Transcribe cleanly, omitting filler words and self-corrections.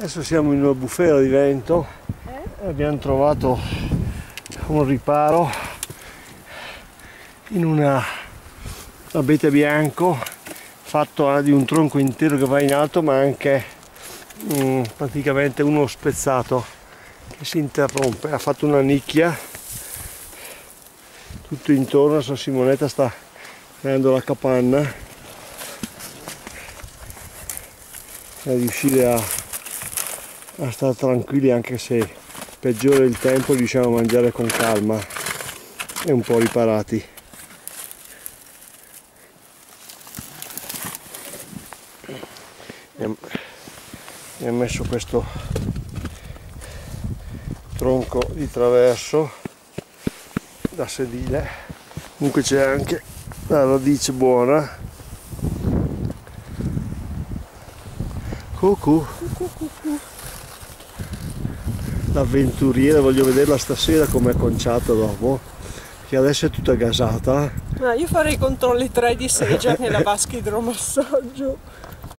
Adesso siamo in una bufera di vento e abbiamo trovato un riparo in un abete bianco fatto di un tronco intero che va in alto, ma anche praticamente uno spezzato che si interrompe. Ha fatto una nicchia tutto intorno. Adesso Simonetta sta creando la capanna per riuscire a stare tranquilli, anche se peggiora il tempo riusciamo a mangiare con calma e un po' riparati. Mi ha messo questo tronco di traverso da sedile, comunque c'è anche la radice buona. Cucù. L'avventuriera, voglio vederla stasera come è conciata dopo, che adesso è tutta gasata. Io farei i controlli 3 di seggia nella vasca idromassaggio.